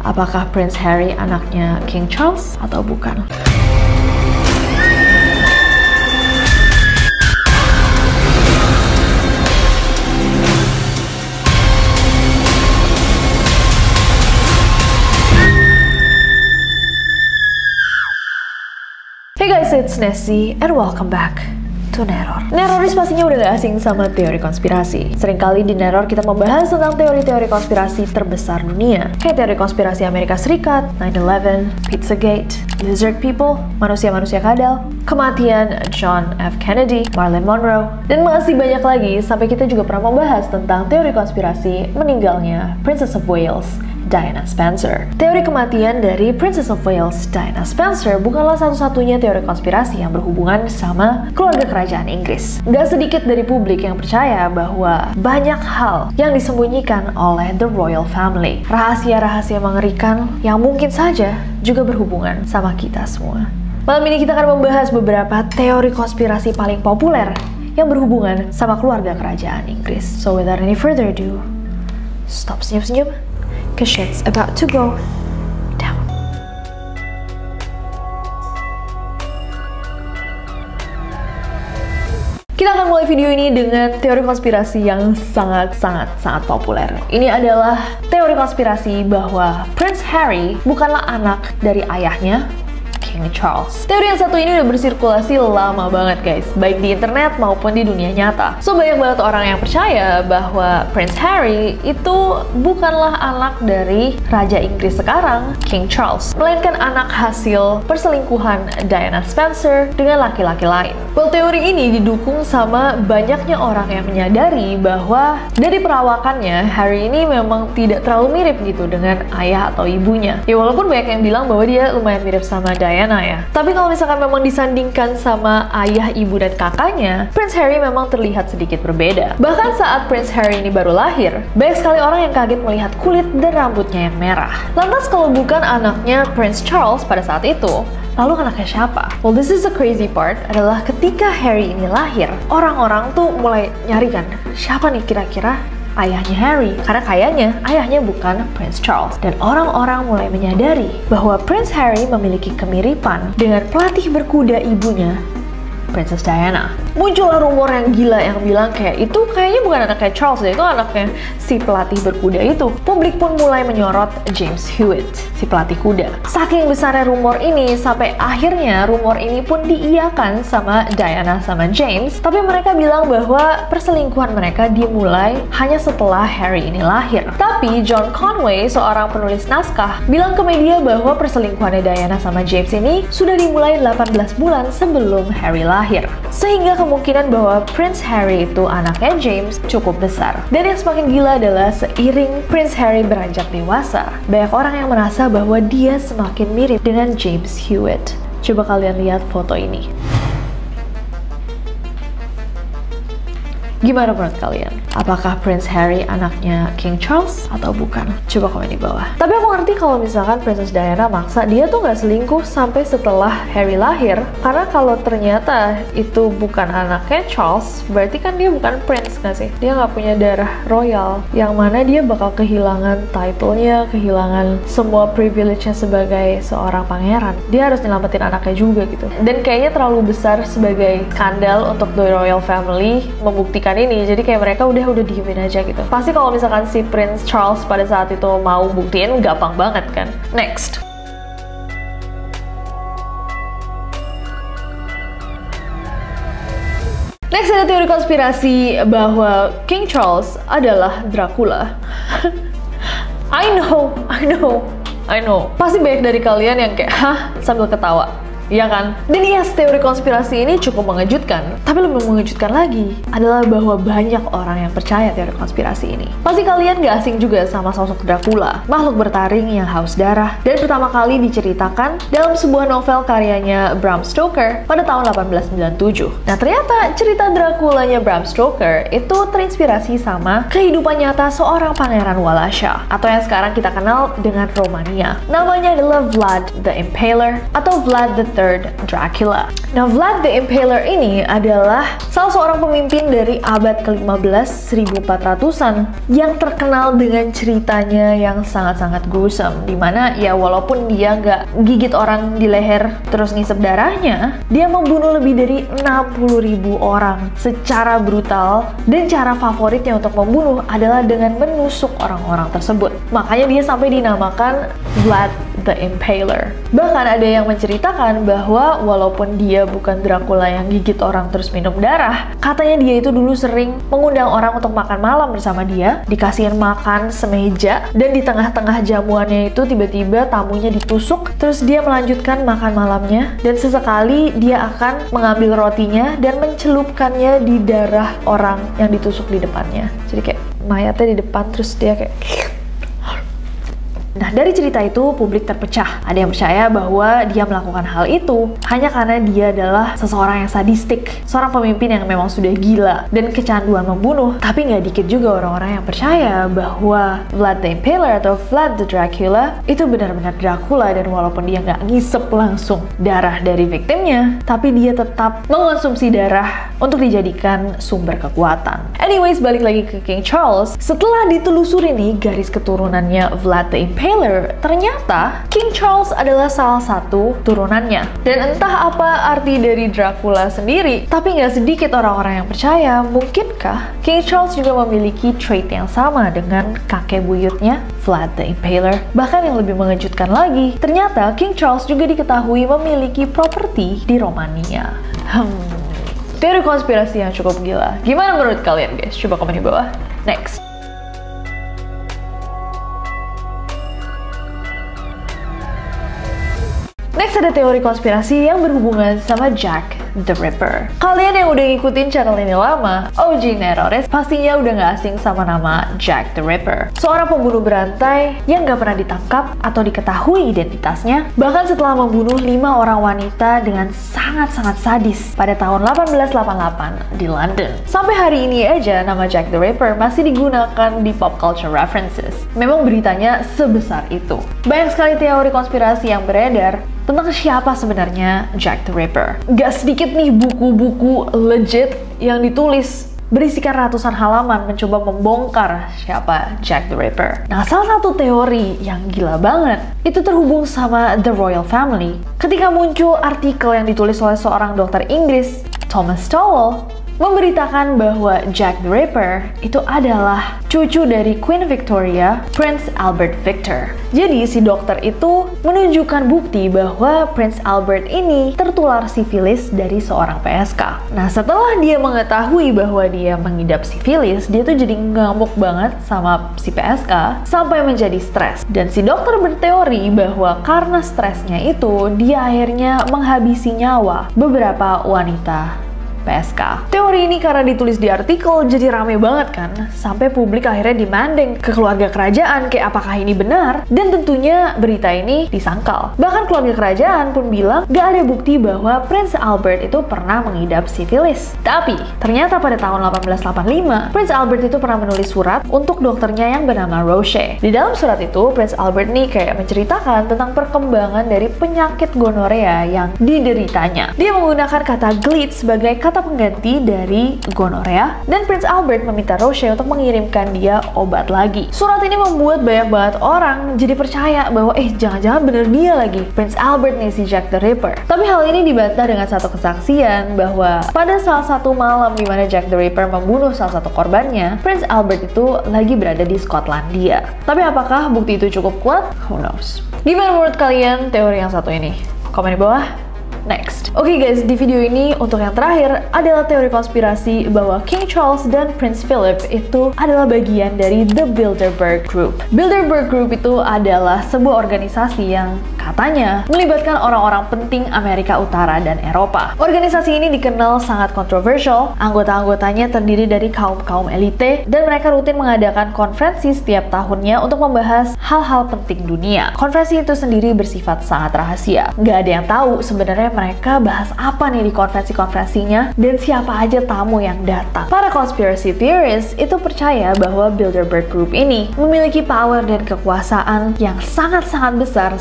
Apakah Prince Harry anaknya King Charles atau bukan? Hey guys, it's Nessie and welcome back to Neror. Neroris pastinya udah gak asing sama teori konspirasi. Seringkali di Neror kita membahas tentang teori-teori konspirasi terbesar dunia. Kayak teori konspirasi Amerika Serikat, 9/11, Pizzagate, Lizard People, manusia-manusia kadal, kematian John F. Kennedy, Marilyn Monroe, dan masih banyak lagi, sampai kita juga pernah membahas tentang teori konspirasi meninggalnya Princess of Wales, Diana Spencer. Teori kematian dari Princess of Wales, Diana Spencer, bukanlah satu-satunya teori konspirasi yang berhubungan sama keluarga kerajaan Inggris. Gak sedikit dari publik yang percaya bahwa banyak hal yang disembunyikan oleh the royal family. Rahasia-rahasia mengerikan yang mungkin saja juga berhubungan sama kita semua. Malam ini kita akan membahas beberapa teori konspirasi paling populer yang berhubungan sama keluarga kerajaan Inggris. So without any further ado, stop senyum-senyum, cause shit's about to go down. Kita akan mulai video ini dengan teori konspirasi yang sangat populer. Ini adalah teori konspirasi bahwa Prince Harry bukanlah anak dari ayahnya, King Charles. Teori yang satu ini udah bersirkulasi lama banget guys, baik di internet maupun di dunia nyata. So banyak banget orang yang percaya bahwa Prince Harry itu bukanlah anak dari Raja Inggris sekarang, King Charles, melainkan anak hasil perselingkuhan Diana Spencer dengan laki-laki lain. Well, teori ini didukung sama banyaknya orang yang menyadari bahwa dari perawakannya, Harry ini memang tidak terlalu mirip gitu dengan ayah atau ibunya. Ya walaupun banyak yang bilang bahwa dia lumayan mirip sama Diana ya. Tapi kalau misalkan memang disandingkan sama ayah, ibu, dan kakaknya, Prince Harry memang terlihat sedikit berbeda. Bahkan saat Prince Harry ini baru lahir, banyak sekali orang yang kaget melihat kulit dan rambutnya yang merah. Lantas kalau bukan anaknya Prince Charles pada saat itu, lalu anaknya siapa? Well, this is the crazy part adalah ketika Harry ini lahir, orang-orang tuh mulai nyari kan, siapa nih kira-kira ayahnya Harry, karena kayaknya ayahnya bukan Prince Charles. Dan orang-orang mulai menyadari bahwa Prince Harry memiliki kemiripan dengan pelatih berkuda ibunya, Princess Diana. Muncullah rumor yang gila yang bilang kayak itu kayaknya bukan anaknya Charles, itu anaknya si pelatih berkuda itu. Publik pun mulai menyorot James Hewitt, si pelatih kuda. Saking besarnya rumor ini sampai akhirnya rumor ini pun diiyakan sama Diana sama James, tapi mereka bilang bahwa perselingkuhan mereka dimulai hanya setelah Harry ini lahir. Tapi John Conway, seorang penulis naskah, bilang ke media bahwa perselingkuhannya Diana sama James ini sudah dimulai 18 bulan sebelum Harry lahir. Sehingga kemungkinan bahwa Prince Harry itu anaknya James cukup besar. Dan yang semakin gila adalah seiring Prince Harry beranjak dewasa, banyak orang yang merasa bahwa dia semakin mirip dengan James Hewitt. Coba kalian lihat foto ini. Gimana menurut kalian? Apakah Prince Harry anaknya King Charles atau bukan? Coba komen di bawah. Tapi aku ngerti kalau misalkan Princess Diana maksa dia tuh nggak selingkuh sampai setelah Harry lahir. Karena kalau ternyata itu bukan anaknya Charles, berarti kan dia bukan prince nggak sih? Dia nggak punya darah royal, yang mana dia bakal kehilangan title-nya, kehilangan semua privilege-nya sebagai seorang pangeran. Dia harus nyelamatin anaknya juga gitu. Dan kayaknya terlalu besar sebagai skandal untuk the royal family membuktikan ini, jadi kayak mereka udah diemin aja gitu. Pasti kalau misalkan si Prince Charles pada saat itu mau buktiin, gampang banget kan. Next. Next ada teori konspirasi bahwa King Charles adalah Dracula. I know. Pasti banyak dari kalian yang kayak, hah? Sambil ketawa. Iya kan? Dan yes, teori konspirasi ini cukup mengejutkan. Tapi lebih mengejutkan lagi adalah bahwa banyak orang yang percaya teori konspirasi ini. Pasti kalian gak asing juga sama sosok Dracula, makhluk bertaring yang haus darah, dan pertama kali diceritakan dalam sebuah novel karyanya Bram Stoker pada tahun 1897. Nah ternyata cerita Draculanya Bram Stoker itu terinspirasi sama kehidupan nyata seorang pangeran Wallachia, atau yang sekarang kita kenal dengan Romania. Namanya adalah Vlad the Impaler atau Vlad the III Dracula. Nah, Vlad the Impaler ini adalah salah seorang pemimpin dari abad ke-15 1400-an yang terkenal dengan ceritanya yang sangat-sangat gruesome, dimana ya walaupun dia nggak gigit orang di leher terus ngisep darahnya, dia membunuh lebih dari 60.000 orang secara brutal, dan cara favoritnya untuk membunuh adalah dengan menusuk orang-orang tersebut. Makanya dia sampai dinamakan Vlad the Impaler. Bahkan ada yang menceritakan bahwa walaupun dia bukan Dracula yang gigit orang terus minum darah, katanya dia itu dulu sering mengundang orang untuk makan malam bersama dia, dikasihin makan semeja, dan di tengah-tengah jamuannya itu tiba-tiba tamunya ditusuk, terus dia melanjutkan makan malamnya, dan sesekali dia akan mengambil rotinya dan mencelupkannya di darah orang yang ditusuk di depannya. Jadi kayak mayatnya di depan, terus dia kayak... Nah, dari cerita itu publik terpecah. Ada yang percaya bahwa dia melakukan hal itu hanya karena dia adalah seseorang yang sadistik, seorang pemimpin yang memang sudah gila dan kecanduan membunuh. Tapi nggak dikit juga orang-orang yang percaya bahwa Vlad the Impaler atau Vlad the Dracula itu benar-benar Dracula, dan walaupun dia nggak ngisep langsung darah dari victimnya, tapi dia tetap mengonsumsi darah untuk dijadikan sumber kekuatan. Anyways, balik lagi ke King Charles. Setelah ditelusuri nih garis keturunannya Vlad the Impaler, ternyata King Charles adalah salah satu turunannya. Dan entah apa arti dari Dracula sendiri, tapi nggak sedikit orang-orang yang percaya, mungkinkah King Charles juga memiliki trait yang sama dengan kakek buyutnya Vlad the Impaler? Bahkan yang lebih mengejutkan lagi, ternyata King Charles juga diketahui memiliki properti di Romania. Teori konspirasi yang cukup gila. Gimana menurut kalian guys? Coba komen di bawah. Next. Next ada teori konspirasi yang berhubungan sama Jack the Ripper. Kalian yang udah ngikutin channel ini lama, OG Nerores, pastinya udah gak asing sama nama Jack the Ripper. Seorang pembunuh berantai yang gak pernah ditangkap atau diketahui identitasnya, bahkan setelah membunuh 5 orang wanita dengan sangat-sangat sadis pada tahun 1888 di London. Sampai hari ini aja nama Jack the Ripper masih digunakan di pop culture references. Memang beritanya sebesar itu. Banyak sekali teori konspirasi yang beredar tentang siapa sebenarnya Jack the Ripper. Gak sedikit nih buku-buku legit yang ditulis berisikan ratusan halaman mencoba membongkar siapa Jack the Ripper. Nah, salah satu teori yang gila banget itu terhubung sama The Royal Family. Ketika muncul artikel yang ditulis oleh seorang dokter Inggris, Thomas Stowell, memberitakan bahwa Jack the Ripper itu adalah cucu dari Queen Victoria, Prince Albert Victor. Jadi si dokter itu menunjukkan bukti bahwa Prince Albert ini tertular sifilis dari seorang PSK. Nah, setelah dia mengetahui bahwa dia mengidap sifilis, dia tuh jadi ngamuk banget sama si PSK sampai menjadi stres. Dan si dokter berteori bahwa karena stresnya itu, dia akhirnya menghabisi nyawa beberapa wanita PSK. Teori ini karena ditulis di artikel jadi rame banget kan, sampai publik akhirnya demanding ke keluarga kerajaan kayak apakah ini benar, dan tentunya berita ini disangkal. Bahkan keluarga kerajaan pun bilang gak ada bukti bahwa Prince Albert itu pernah mengidap sifilis. Tapi ternyata pada tahun 1885 Prince Albert itu pernah menulis surat untuk dokternya yang bernama Roche. Di dalam surat itu Prince Albert nih kayak menceritakan tentang perkembangan dari penyakit gonorea yang dideritanya. Dia menggunakan kata GLID sebagai kata pengganti dari gonorea, dan Prince Albert meminta Roche untuk mengirimkan dia obat lagi. Surat ini membuat banyak banget orang jadi percaya bahwa jangan-jangan bener dia lagi, Prince Albert nih si Jack the Ripper. Tapi hal ini dibantah dengan satu kesaksian bahwa pada salah satu malam di mana Jack the Ripper membunuh salah satu korbannya, Prince Albert itu lagi berada di Skotlandia. Tapi apakah bukti itu cukup kuat? Who knows? Gimana menurut kalian teori yang satu ini? Komen di bawah. Next. Oke guys, di video ini untuk yang terakhir adalah teori konspirasi bahwa King Charles dan Prince Philip itu adalah bagian dari The Bilderberg Group. Bilderberg Group itu adalah sebuah organisasi yang katanya melibatkan orang-orang penting Amerika Utara dan Eropa. Organisasi ini dikenal sangat kontroversial, anggota-anggotanya terdiri dari kaum-kaum elite, dan mereka rutin mengadakan konferensi setiap tahunnya untuk membahas hal-hal penting dunia. Konferensi itu sendiri bersifat sangat rahasia. Nggak ada yang tahu sebenarnya mereka bahas apa nih di konferensi-konferensinya dan siapa aja tamu yang datang. Para conspiracy theorists itu percaya bahwa Bilderberg Group ini memiliki power dan kekuasaan yang sangat-sangat besar sampai mereka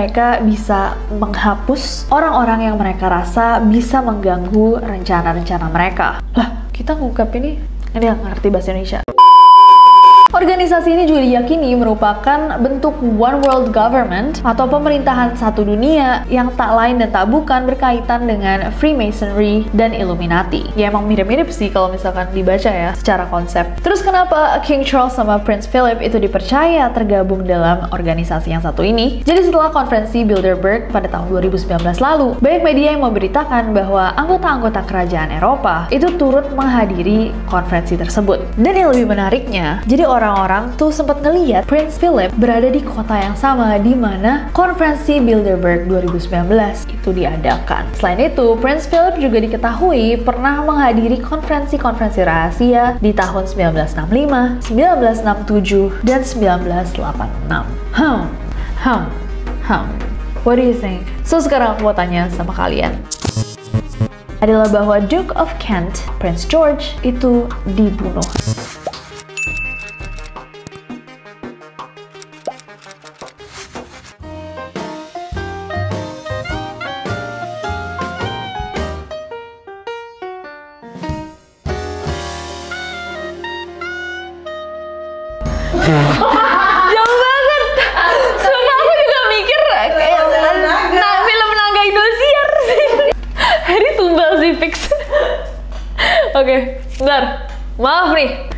mereka bisa menghapus orang-orang yang mereka rasa bisa mengganggu rencana-rencana mereka. Lah, kita ngungkap ini nggak ngerti bahasa Indonesia. Organisasi ini juga diyakini merupakan bentuk One World Government atau pemerintahan satu dunia yang tak lain dan tak bukan berkaitan dengan Freemasonry dan Illuminati. Ya emang mirip-mirip sih kalau misalkan dibaca ya secara konsep. Terus kenapa King Charles sama Prince Philip itu dipercaya tergabung dalam organisasi yang satu ini? Jadi setelah konferensi Bilderberg pada tahun 2019 lalu, banyak media yang memberitakan bahwa anggota-anggota kerajaan Eropa itu turut menghadiri konferensi tersebut. Dan yang lebih menariknya, jadi orang-orang tuh sempat ngeliat Prince Philip berada di kota yang sama di mana konferensi Bilderberg 2019 itu diadakan. Selain itu, Prince Philip juga diketahui pernah menghadiri konferensi-konferensi rahasia di tahun 1965, 1967, dan 1986. What do you think? So sekarang aku mau tanya sama kalian. Adalah bahwa Duke of Kent, Prince George, itu dibunuh. Jauh banget. Sumpah aku juga mikir kayak film Naga Indosiar sih. Hari tumbal sih fix. Oke, bentar. Maaf nih.